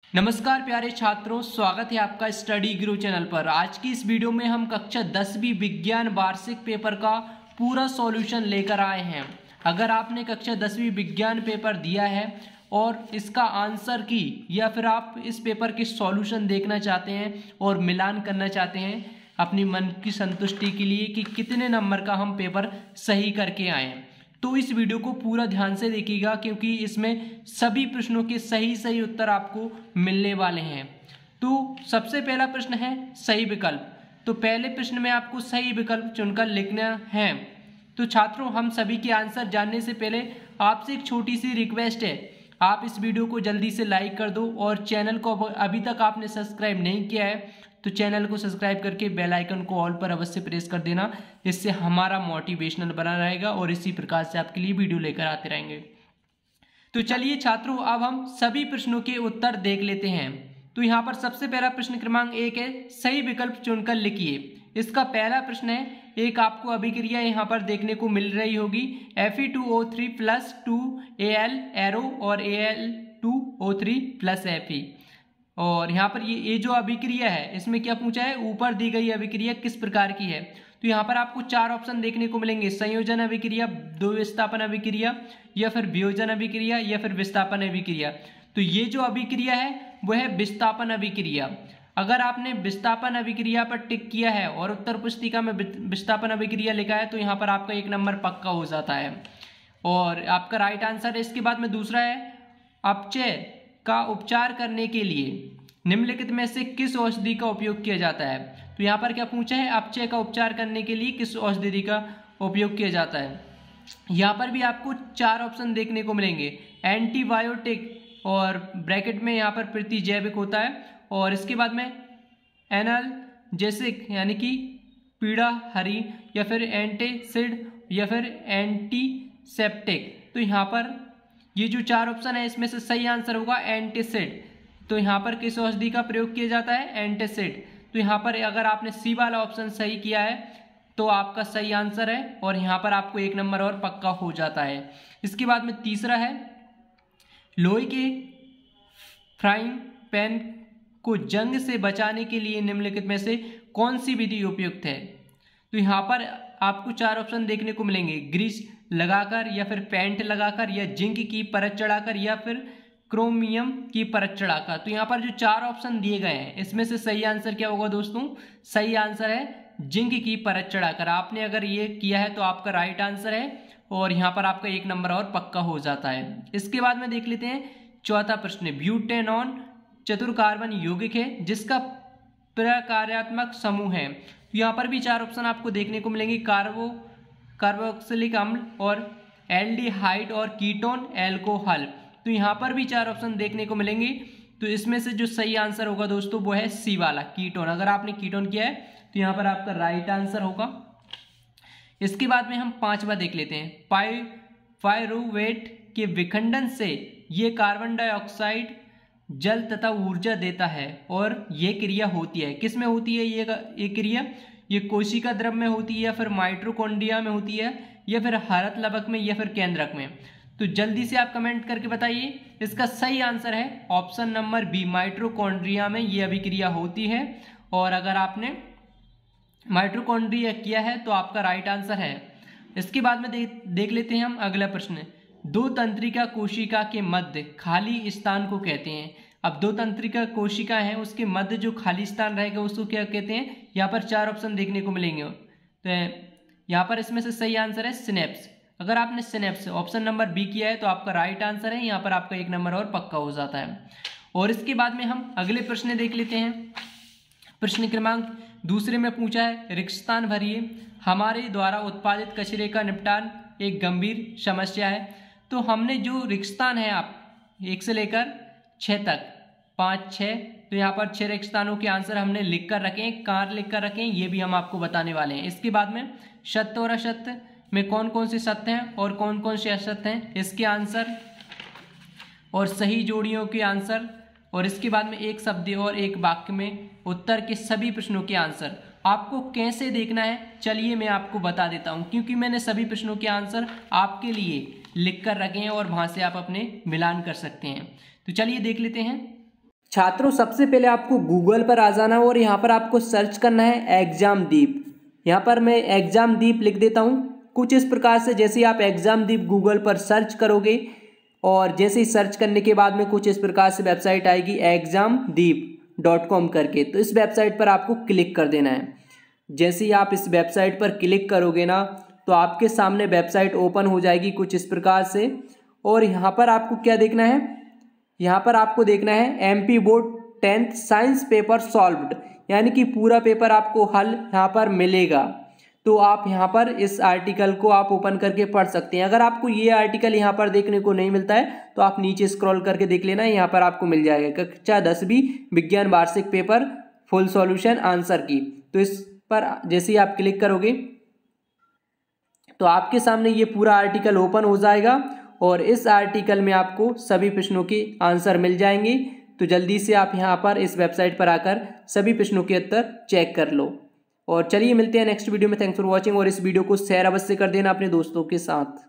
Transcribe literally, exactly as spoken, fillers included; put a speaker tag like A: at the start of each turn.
A: नमस्कार प्यारे छात्रों, स्वागत है आपका स्टडी गुरु चैनल पर। आज की इस वीडियो में हम कक्षा दसवीं विज्ञान वार्षिक पेपर का पूरा सॉल्यूशन लेकर आए हैं। अगर आपने कक्षा दसवीं विज्ञान पेपर दिया है और इसका आंसर की या फिर आप इस पेपर के सॉल्यूशन देखना चाहते हैं और मिलान करना चाहते हैं अपनी मन की संतुष्टि के लिए कि कितने नंबर का हम पेपर सही करके आए हैं, तो इस वीडियो को पूरा ध्यान से देखिएगा क्योंकि इसमें सभी प्रश्नों के सही सही उत्तर आपको मिलने वाले हैं। तो सबसे पहला प्रश्न है सही विकल्प। तो पहले प्रश्न में आपको सही विकल्प चुनकर लिखना है। तो छात्रों, हम सभी के आंसर जानने से पहले आपसे एक छोटी सी रिक्वेस्ट है, आप इस वीडियो को जल्दी से लाइक कर दो और चैनल को अभी तक आपने सब्सक्राइब नहीं किया है तो चैनल को सब्सक्राइब करके बेल आइकन को ऑल पर अवश्य प्रेस कर देना। इससे हमारा मोटिवेशनल बना रहेगा और इसी प्रकार से आपके लिए वीडियो लेकर आते रहेंगे। तो चलिए छात्रों, अब हम सभी प्रश्नों के उत्तर देख लेते हैं। तो यहाँ पर सबसे पहला प्रश्न क्रमांक एक है, सही विकल्प चुनकर लिखिए। इसका पहला प्रश्न है, एक आपको अभिक्रिया यहाँ पर देखने को मिल रही होगी F E two O three plus two A L arrow और A L two O three plus F E. और यहाँ पर ये ये जो अभिक्रिया है इसमें क्या पूछा है, ऊपर दी गई अभिक्रिया किस प्रकार की है। तो यहाँ पर आपको चार ऑप्शन देखने को मिलेंगे, संयोजन अभिक्रिया, दो विस्थापन अभिक्रिया, या फिर वियोजन अभिक्रिया, या फिर विस्थापन अभिक्रिया। तो ये जो अभिक्रिया है वह है विस्थापन अभिक्रिया। अगर आपने विस्थापन अभिक्रिया पर टिक किया है और उत्तर पुस्तिका में विस्थापन अभिक्रिया लिखा है तो यहाँ पर आपका एक नंबर पक्का हो जाता है और आपका राइट आंसर है। इसके बाद में दूसरा है, अपचय का उपचार करने के लिए निम्नलिखित में से किस औषधि का उपयोग किया जाता है। तो यहाँ पर क्या पूछा है, अपचय का उपचार करने के लिए किस औषधि का उपयोग किया जाता है। यहाँ पर भी आपको चार ऑप्शन देखने को मिलेंगे, एंटीबायोटिक और ब्रैकेट में यहाँ पर प्रतिजैविक होता है, और इसके बाद में एनाल्जेसिक यानी कि पीड़ा हरी, या फिर एंटीसिड, या फिर एंटीसेप्टिक। तो यहाँ पर ये जो चार ऑप्शन है इसमें से सही आंसर होगा एंटीसिड। तो यहाँ पर किस औषधि का प्रयोग किया जाता है, एंटीसिड। तो यहाँ पर अगर आपने सी वाला ऑप्शन सही किया है तो आपका सही आंसर है और यहाँ पर आपको एक नंबर और पक्का हो जाता है। इसके बाद में तीसरा है, लोहे के फ्राइंग पैन को जंग से बचाने के लिए निम्नलिखित में से कौन सी विधि उपयुक्त है। तो यहाँ पर आपको चार ऑप्शन देखने को मिलेंगे, ग्रीस लगाकर, या फिर पेंट लगाकर, या जिंक की परत चढ़ाकर, या फिर क्रोमियम की परत चढ़ाकर। तो यहाँ पर जो चार ऑप्शन दिए गए हैं इसमें से सही आंसर क्या होगा दोस्तों, सही आंसर है जिंक की परत चढ़ाकर। आपने अगर ये किया है तो आपका राइट आंसर है और यहाँ पर आपका एक नंबर और पक्का हो जाता है। इसके बाद में देख लेते हैं चौथा प्रश्न, ब्यूटेनॉन चतुर कार्बन यौगिक है जिसका प्रकार्यात्मक समूह है। यहाँ पर भी चार ऑप्शन आपको देखने को मिलेंगे, कार्बो कार्बोक्सिलिक अम्ल और एल्डिहाइड और कीटोन एल्कोहल। तो यहाँ पर भी चार ऑप्शन देखने को मिलेंगे। तो इसमें से जो सही आंसर होगा दोस्तों वो है सी वाला, कीटोन। अगर आपने कीटोन किया है तो यहाँ पर आपका राइट आंसर होगा। इसके बाद में हम पांचवा देख लेते हैं, पाई पायरुवेट के विखंडन से ये कार्बन डाइऑक्साइड जल तथा ऊर्जा देता है और ये क्रिया होती है, किस में होती है ये ये क्रिया, ये कोशिका द्रव में होती है, या फिर माइटोकॉन्ड्रिया में होती है, या फिर हरत लवक में, या फिर केंद्रक में। तो जल्दी से आप कमेंट करके बताइए। इसका सही आंसर है ऑप्शन नंबर बी, माइटोकॉन्ड्रिया में ये अभिक्रिया होती है। और अगर आपने माइटोकॉन्ड्रिया किया है तो आपका राइट आंसर है। इसके बाद में देख देख लेते हैं हम अगला प्रश्न, दो तंत्रिका कोशिका के मध्य खाली स्थान को कहते हैं। अब दो तंत्रिका कोशिका है उसके मध्य जो खाली स्थान रहेगा उसको क्या कहते हैं। यहाँ पर चार ऑप्शन देखने को मिलेंगे। तो यहाँ पर इसमें से सही आंसर है सिनेप्स। अगर आपने सिनेप्स ऑप्शन नंबर बी किया है तो आपका राइट आंसर है, यहाँ पर आपका एक नंबर और पक्का हो जाता है। और इसके बाद में हम अगले प्रश्न देख लेते हैं। प्रश्न क्रमांक दूसरे में पूछा है, रिक्तस्थान भरिए, हमारे द्वारा उत्पादित कचरे का निपटान एक गंभीर समस्या है। तो हमने जो रिक्तस्थान है आप एक से लेकर छः तक, पाँच छः, तो यहाँ पर छः रिक्तस्थानों के आंसर हमने लिख कर रखे हैं, कहाँ लिख कर रखे हैं ये भी हम आपको बताने वाले हैं। इसके बाद में सत्य और असत्य में कौन कौन से सत्य हैं और कौन कौन से असत्य हैं, इसके आंसर और सही जोड़ियों के आंसर, और इसके बाद में एक शब्द और एक वाक्य में उत्तर के सभी प्रश्नों के आंसर। आपको कैसे देखना है चलिए मैं आपको बता देता हूं, क्योंकि मैंने सभी प्रश्नों के आंसर आपके लिए लिख कर रखे हैं और वहां से आप अपने मिलान कर सकते हैं। तो चलिए देख लेते हैं। छात्रों सबसे पहले आपको गूगल पर आ जाना है और यहाँ पर आपको सर्च करना है एग्जामदीप। यहाँ पर मैं एग्जामदीप लिख देता हूँ। कुछ इस प्रकार से जैसे ही आप एग्जामदीप गूगल पर सर्च करोगे और जैसे ही सर्च करने के बाद में कुछ इस प्रकार से वेबसाइट आएगी एग्जामदीप डॉट कॉम करके, तो इस वेबसाइट पर आपको क्लिक कर देना है। जैसे ही आप इस वेबसाइट पर क्लिक करोगे ना तो आपके सामने वेबसाइट ओपन हो जाएगी कुछ इस प्रकार से। और यहाँ पर आपको क्या देखना है, यहाँ पर आपको देखना है MP board tenth science paper solved, यानी कि पूरा पेपर आपको हल यहाँ पर मिलेगा। तो आप यहाँ पर इस आर्टिकल को आप ओपन करके पढ़ सकते हैं। अगर आपको ये आर्टिकल यहाँ पर देखने को नहीं मिलता है तो आप नीचे स्क्रॉल करके देख लेना, यहाँ पर आपको मिल जाएगा कक्षा दसवीं विज्ञान वार्षिक पेपर फुल सॉल्यूशन आंसर की। तो इस पर जैसे ही आप क्लिक करोगे तो आपके सामने ये पूरा आर्टिकल ओपन हो जाएगा और इस आर्टिकल में आपको सभी प्रश्नों के आंसर मिल जाएंगे। तो जल्दी से आप यहाँ पर इस वेबसाइट पर आकर सभी प्रश्नों के उत्तर चेक कर लो। और चलिए मिलते हैं नेक्स्ट वीडियो में। थैंक्स फॉर वॉचिंग और इस वीडियो को शेयर अवश्य कर देना अपने दोस्तों के साथ।